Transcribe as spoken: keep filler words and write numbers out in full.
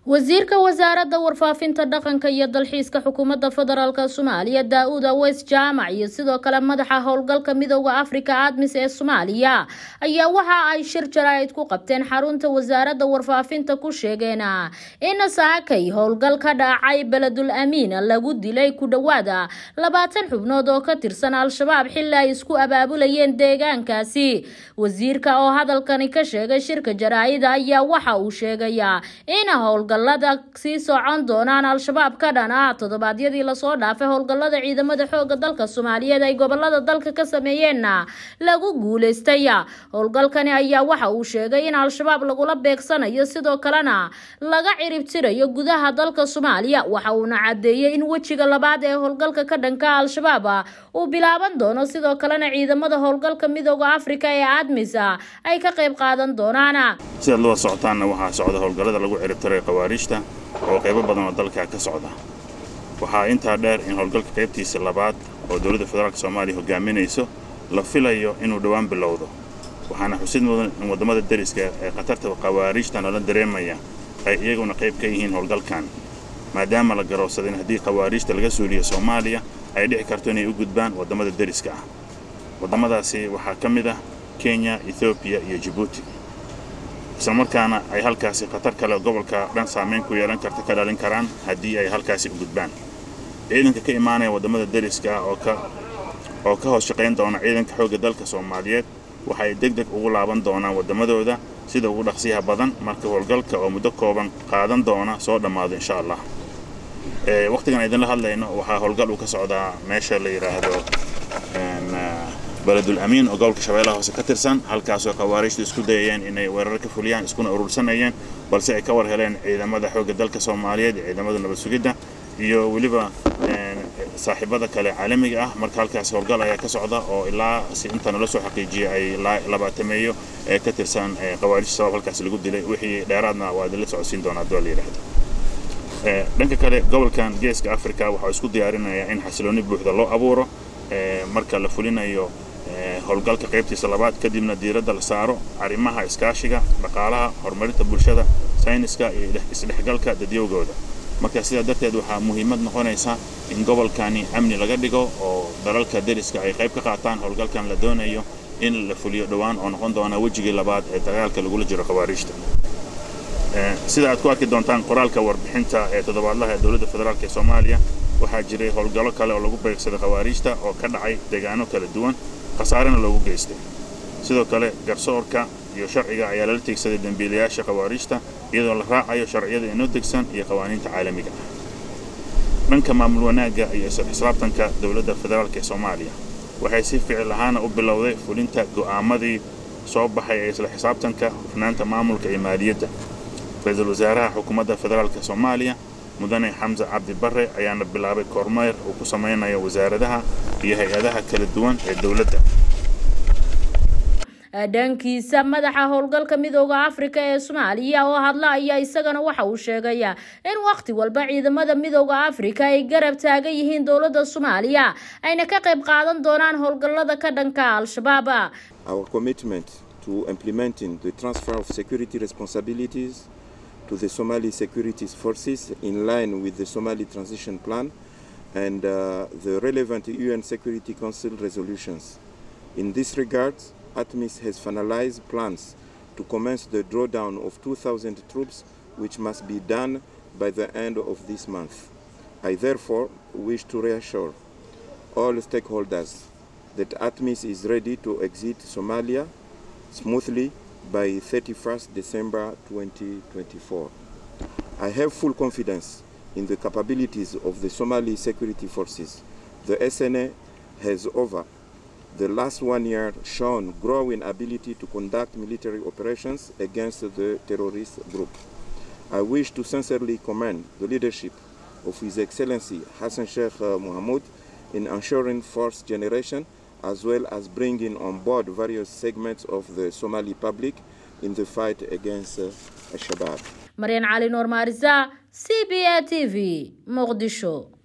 wasiirka wasaaradda warfaafinta dhaqanka iyo dalxiiska xukuumadda federaalka Soomaaliya Daawud Aweys Jaamac iyo sidoo kale madaxa howlgalka midowga Afrika ADMIS ee Soomaaliya ayaa waxa ay shir jaraa'id ku qabteen xarunta wasaaradda warfaafinta ku sheegeen in saakay howlgalka dhacay Beledul Amiin lagu dilay ku dhawaada labaatan xubnood oo ka tirsan Al-Shabaab xilli ay isku abaabulayeen deegaankaasi. wasiirka oo hadalkani ka sheegay shirka jaraa'id ayaa waxa uu sheegayaa in howlgallada sii socon doonaan Al-Shabaab ka dhan ah toddobaadyadii la soo dhaafay howlgallada ciidamada xoogga dalka Soomaaliyeed ay gobolada dalka ka sameeyeen lagu guuleystay. howlgalkani ayaa waxa uu sheegay in Al-Shabaab lagula beegsanayo sidoo kalena laga ciribtirayo gudaha dalka Soomaaliya. waxa uu cadeeyay in wajiga labaad ee howlgalka ka dhanka Al-Shabaab uu bilaaban doono sidoo kalena ciidamada howlgalka midowga Afrika ee ADMIS ay ka qayb qaadan doonaan. sida loo socotaana waxa socda howlgallada lagu ciribtiray qawaariijta oo qaybo badan oo dalka ka socda. waxa inta dheer in howlgalka qaybtiisa labaad oo dawladda federaalka Soomaaliya hogaaminayso la filayo inuu dhawaan bilowdo. waxaana xusid mudan in wadamada dariska ee qatarta qawaariijta la dareemaya ay iyaguna qayb ka yihiin howlgalkan, maadaama la garoobsaday in haddii qawaariijta laga suuliyo Soomaaliya ay dhici karto inay u gudbaan wadamada dariska ah. wadamadaasi waxaa ka mid ah Kenya, Ethiopia iyo Djibouti. isla markaana ay halkaasi qatar kale gobolka dhan saameyn ku yeelan karta ka dhalin karaan haddii ay halkaasi u gudbaan. ciidanka ka imaanaya wadamada dariska oo ka oo ka hoos shaqeyn doona ciidanka xoogga dalka Soomaaliyeed waxay degdeg ugu laaban doonaan wadamadooda sida ugu dhaqsiyaha badan marka howlgalka oo muddo kooban qaadan doona soo dhamaado insha Allah. ee waqtigan idin la hadlayno waxa howlgal uu ka socdaa meesha la yiraahdo Beledul Amiin oo gobolka Shabeellaha Hoose ka tirsan, halkaas oo qawaariijtu isku dayeen inay weerar ka fuliyaan iskuna urursanayeen balse ay ka war heleen ciidamada xoogga dalka Soomaaliyeed, ciidamada nabad sugidda iyo waliba saaxiibada kale caalamiga ah. marka halkaas howlgal ayaa ka socda oo ilaa si inta la soo xaqiijiyay ay labaatameeyo ee ka tirsan qawaariijta sabab halkaas lagu dilay. wixii dheeraadna waa la socodsiin doonaa dowladda yiraahdo. ee dhanka kale gobolkan Geeska Afrika waxa isku diyaarinayaa in xasilooni buuxda loo abuuro marka la fulinayo howlgalka qaybtiisa labaad kadibna diiradda la saaro arrimaha iskaashiga, dhaqaalaha, horumarinta bulshada, sayniska iyo isdhexgalka dadweynaha. marka sida darteed waxa muhiimad noqonaysa in gobolkani amni laga dhigo oo dalalka dariska ay qayb ka qaataan howlgalkan la doonayo in la fuliyo dhawaan oo noqon doona wajigii labaad ee dagaalka lagu jiro qawaariijta. ee sida aad ku arki doontaan qoraalka warbixinta ee toddobaadlaha ee dawladda federaalka Soomaaliya waxaa jiray howlgallo kale oo lagu beegsaday qawaariijta oo ka dhacay deegaano kala duwan, khasaarena loogu geystay. sidoo kale garsoorka iyo sharciga ayaa la tigsaday dambiilayaasha qawaariijta iyadoo la raacayo sharciyada inoo degsan iyo qawaaniinta caalamiga ah. dhanka maamul wanaagga iyo xisaabtanka dawladda federaalka ee Soomaaliya waxay si ficil ahaan u bilowday fulinta go'aamadii soo baxay ee isla xisaabtanka hufnaanta maamulka iyo maaliyadda. ra'iisul wasaaraha xukuumadda federaalka Soomaaliya mudane Xamza Cabdi Barre ayaana bilaabay kormeer uu ku sameeyay wasaaradaha iyo hay'adaha kala duwan ee dawladda. dhankiisa madaxa howlgalka midowga Afrika ee Soomaaliya oo hadla ayaa isagana waxa uu sheegay in waqti walba ciidamada midowga Afrika ay garab taagan yihiin dawladda Soomaaliya ayna ka qayb qaadan doonaan howlgallada ka dhanka Al-Shabaab. Our commitment to implementing the transfer of security responsibilities to the Somali security forces in line with the Somali transition plan and uh, the relevant U N Security Council resolutions. In this regard, ADMIS has finalized plans to commence the drawdown of two thousand troops, which must be done by the end of this month. I therefore wish to reassure all stakeholders that ADMIS is ready to exit Somalia smoothly by thirty-first December twenty twenty-four. I have full confidence in the capabilities of the Somali security forces. The S N A has over the last one year shown growing ability to conduct military operations against the terrorist group. I wish to sincerely commend the leadership of His Excellency Hassan Sheikh Mohamud in ensuring force generation as well as bringing on board various segments of the Somali public in the fight against uh, Al-Shabaab. Marian Ali Noor Marisa, C B A T V, Mogadishu.